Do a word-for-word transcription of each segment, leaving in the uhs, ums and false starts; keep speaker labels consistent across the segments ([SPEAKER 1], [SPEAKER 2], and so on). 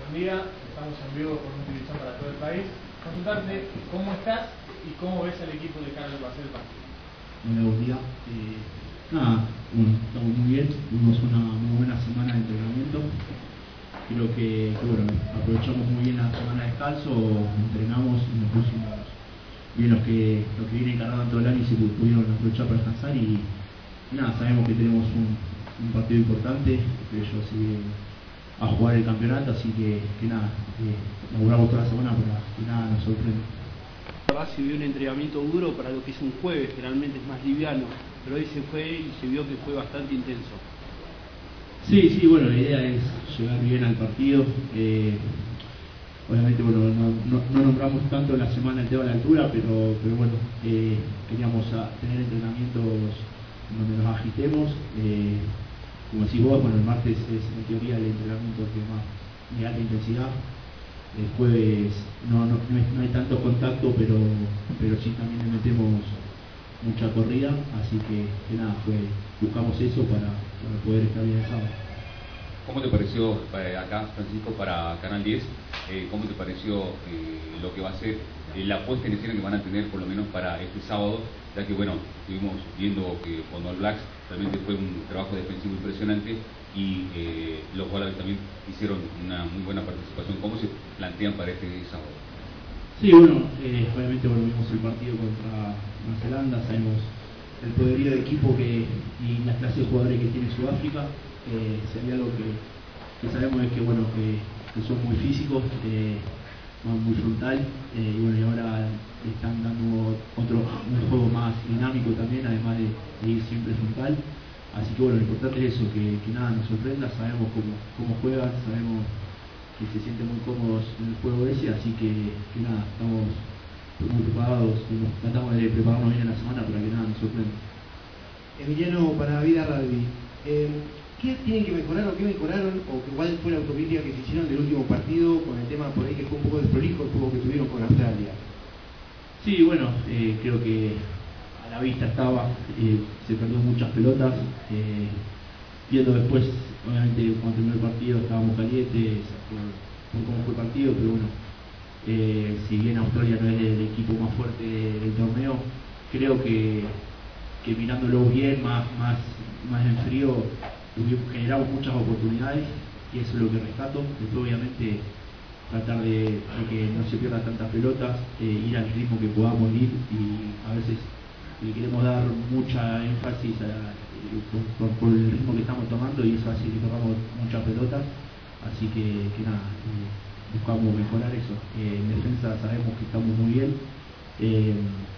[SPEAKER 1] Buen día, estamos en vivo por una televisión para todo el país. Consultarte cómo estás y cómo ves al equipo de cara al partido.
[SPEAKER 2] Hola, buen día. Eh, nada, bueno, estamos muy bien, tuvimos una muy buena semana de entrenamiento. Creo que, que bueno, aprovechamos muy bien la semana de descanso, entrenamos y nos pusimos bien los que, los que vienen cargando todo el año y se pudieron aprovechar para descansar y, y nada, sabemos que tenemos un, un partido importante, que ellos siguen a jugar el campeonato, así que, que nada, eh, laburamos toda la semana para que nada nos sorprenda.
[SPEAKER 3] La verdad se vio un entrenamiento duro para lo que es un jueves, generalmente es más liviano, pero hoy se fue y se vio que fue bastante intenso.
[SPEAKER 2] Sí, sí, bueno, la idea es llegar bien al partido. Eh, obviamente, bueno, no, no, no nombramos tanto la semana el tema de la altura, pero, pero bueno, eh, queríamos a, tener entrenamientos donde nos agitemos. Eh, como decís vos, bueno, el martes es en teoría el entrenamiento que más de alta intensidad. El jueves no, no, no, es, no hay tanto contacto, pero, pero sí también le metemos mucha corrida, así que, que nada, fue, buscamos eso para, para poder estar bien el sábado.
[SPEAKER 4] ¿Cómo te pareció eh, acá, Francisco, para Canal diez? Eh, ¿Cómo te pareció eh, lo que va a ser eh, la puesta en escena que van a tener por lo menos para este sábado? Ya que, bueno, estuvimos viendo que con All Blacks realmente fue un trabajo defensivo impresionante y eh, los jugadores también hicieron una muy buena participación. ¿Cómo se plantean para este sábado?
[SPEAKER 2] Sí, bueno, eh, obviamente bueno, vimos el partido contra Nueva Zelanda, sabemos el poderío de equipo que, y las clases de jugadores que tiene Sudáfrica. Eh, si hay algo que, que sabemos es que bueno que, que son muy físicos, eh, van muy frontal, eh, y bueno, y ahora están dando otro un juego más dinámico también, además de, de ir siempre frontal. Así que bueno, lo importante es eso, que, que nada nos sorprenda, sabemos cómo, cómo juegan, sabemos que se sienten muy cómodos en el juego ese, así que, que nada, estamos muy preparados, tratamos de prepararnos bien en la semana para que nada nos sorprenda.
[SPEAKER 5] Emiliano, para Vida Rugby, eh, ¿qué tienen que mejorar o qué mejoraron o cuál fue la autocrítica que se hicieron del último partido con el tema por ahí que fue un poco desprolijo el juego que tuvieron con Australia?
[SPEAKER 2] Sí, bueno, eh, creo que a la vista estaba, eh, se perdió muchas pelotas, eh, viendo después, obviamente cuando terminó el partido estábamos calientes por, por cómo fue el partido, pero bueno, eh, si bien Australia no es el equipo más fuerte del torneo, creo que, que mirándolo bien, más, más, más en frío, generamos muchas oportunidades y eso es lo que rescato. Después obviamente tratar de, de que no se pierdan tantas pelotas, eh, ir al ritmo que podamos ir y a veces le queremos dar mucha énfasis a, por, por, por el ritmo que estamos tomando y eso hace que tocamos muchas pelotas, así que, que nada, eh, buscamos mejorar eso. Eh, en defensa sabemos que estamos muy bien, eh,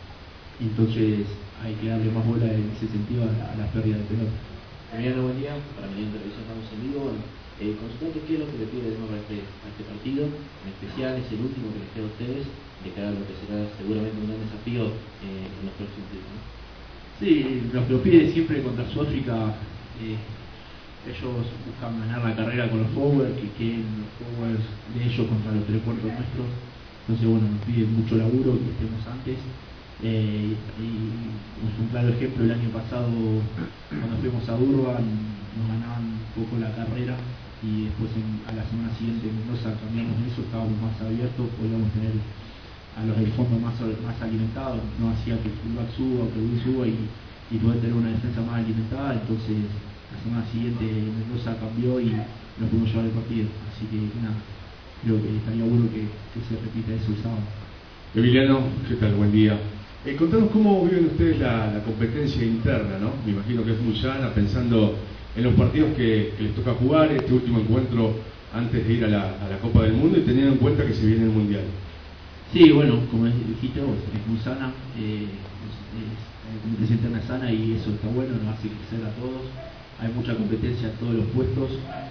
[SPEAKER 2] entonces hay que darle más bola en ese sentido a, a las pérdidas de pelota.
[SPEAKER 6] Emiliano, buen día, para Mediante Televisión estamos en vivo. Bueno, eh, consultante, ¿qué es lo que le pide para este, a este partido? En especial es el último que les queda a ustedes, de cara a lo que será seguramente un gran desafío eh, en los próximos días, ¿no?
[SPEAKER 2] Sí, lo que lo pide siempre contra Sudáfrica, eh, ellos buscan ganar la carrera con los forwards, que queden los forwards de ellos contra los tres cuartos nuestros. Entonces bueno, nos pide mucho laburo, que estemos antes. Eh, y es un claro ejemplo, el año pasado cuando fuimos a Durban nos ganaban un poco la carrera y después en, a la semana siguiente en Mendoza cambiamos eso, estábamos más abiertos, podíamos tener a los del fondo más, más alimentados, no hacía que el fullback suba o que el wing suba y, y poder tener una defensa más alimentada. Entonces la semana siguiente Mendoza cambió y nos pudimos llevar el partido, así que nada, creo que estaría bueno que, que se repita eso el sábado.
[SPEAKER 7] Emiliano, ¿qué tal? Buen día. Eh, contanos cómo viven ustedes la, la competencia interna, ¿no? Me imagino que es muy sana, pensando en los partidos que, que les toca jugar, este último encuentro antes de ir a la, a la Copa del Mundo y teniendo en cuenta que se viene el Mundial.
[SPEAKER 2] Sí, bueno, como dijiste vos, es muy sana, eh, es, es, la competencia interna es sana y eso está bueno, nos hace crecer a todos. Hay mucha competencia en todos los puestos,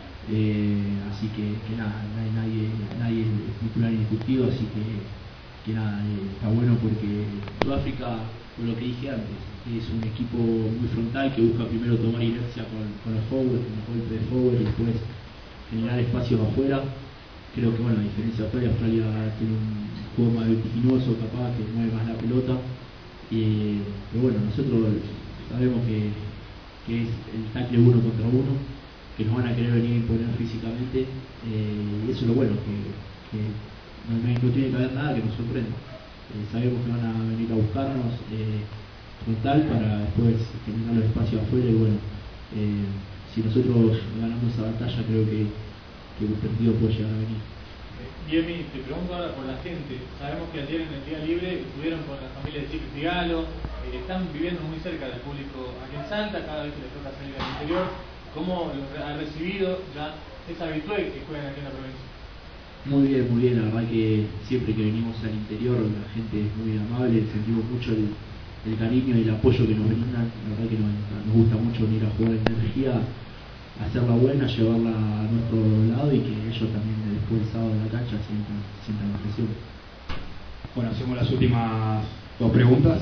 [SPEAKER 2] eh, así que, que nada, nadie, nadie es titular indiscutido, así que que nada, eh, está bueno porque Sudáfrica, por lo que dije antes, es un equipo muy frontal que busca primero tomar inercia con, con los forwards, con los golpes de forward y después generar espacios afuera. Creo que bueno, a diferencia de Australia, Australia tiene un juego más vertiginoso, capaz, que mueve más la pelota, eh, pero bueno, nosotros sabemos que, que es el tackle uno contra uno, que nos van a querer venir a imponer físicamente obviamente, eh, y eso es lo bueno, que, que no, no, no tiene que haber nada que nos sorprenda. Eh, sabemos que van a venir a buscarnos eh, frontal para después generar los espacios afuera, y bueno, eh, si nosotros ganamos esa batalla, creo que, que el partido puede llegar a venir.
[SPEAKER 1] Diemi, te pregunto ahora por la gente. Sabemos que ayer en el día libre estuvieron con la familia de Chico Figalo, eh, están viviendo muy cerca del público aquí en Salta, cada vez que les toca salir al interior. ¿Cómo lo ha recibido? Ya es habitual que jueguen aquí en la provincia.
[SPEAKER 2] Muy bien, muy bien. La verdad que siempre que venimos al interior la gente es muy amable, sentimos mucho el, el cariño y el apoyo que nos brindan. La verdad que nos, nos gusta mucho venir a jugar en energía, hacerla buena, llevarla a nuestro lado y que ellos también después del sábado en la cancha sientan, sientan la presión.
[SPEAKER 8] Bueno, hacemos las últimas dos preguntas.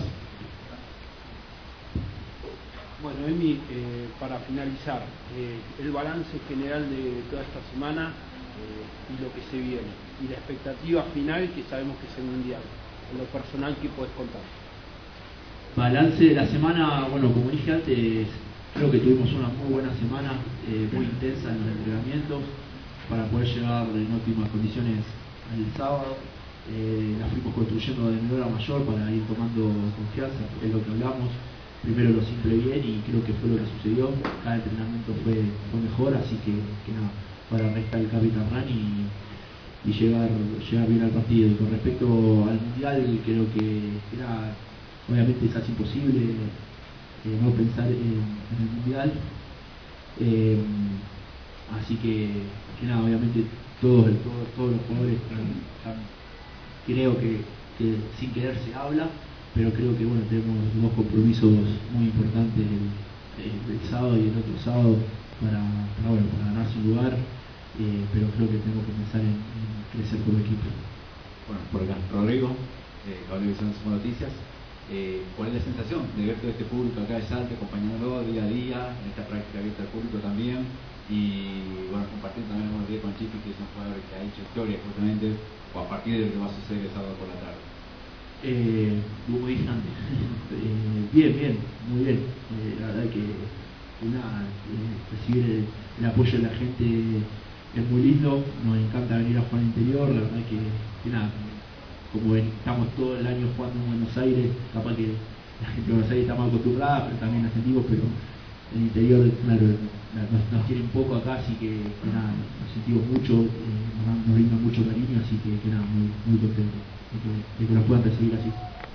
[SPEAKER 3] Bueno, Emi, eh, para finalizar, eh, el balance general de toda esta semana eh, y lo que se viene, y la expectativa final que sabemos que es el Mundial, en lo personal, ¿qué puedes contar?
[SPEAKER 2] Balance de la semana, bueno, como dije antes, creo que tuvimos una muy buena semana, eh, muy intensa en los entrenamientos, para poder llegar en óptimas condiciones el sábado. Eh, la fuimos construyendo de menor a mayor para ir tomando confianza, porque es lo que hablamos. Primero lo simple bien y creo que fue lo que sucedió. Cada entrenamiento fue, fue mejor, así que, que nada, para restar el Capital Run y, y llegar, llegar bien al partido. Y con respecto al Mundial, creo que era obviamente casi imposible eh, no pensar en, en el Mundial. Eh, así que, que nada, obviamente todos, todos, todos los jugadores están, están, creo que, que sin querer se habla, pero creo que bueno, tenemos dos compromisos muy importantes el, el, el sábado y el otro sábado para, para, bueno, para ganarse un lugar, eh, pero creo que tenemos que pensar en, en crecer como equipo.
[SPEAKER 9] Bueno, por acá, Rodrigo, eh, Cablevisión Somos Noticias. Eh, ¿Cuál es la sensación de ver todo este público acá de Salta, acompañándolo día a día, en esta práctica abierta al público también? Y bueno, compartiendo también algunos días con Chiqui, que es un jugador que ha hecho historia justamente, o a partir de lo que va a suceder el sábado por la tarde.
[SPEAKER 2] Eh, como dije antes, eh, bien, bien, muy bien. Eh, la verdad que, que nada, eh, recibir el, el apoyo de la gente es muy lindo, nos encanta venir a jugar al interior, la verdad que, que nada, como ven, estamos todo el año jugando en Buenos Aires, capaz que la gente de Buenos Aires está más acostumbrada, pero también la sentimos, pero el interior, claro, nos, nos quiere un poco acá, así que, que nada, nos sentimos mucho, eh, nos, nos brindan mucho cariño, así que, que nada, muy, muy contento de que, de que nos puedan recibir así.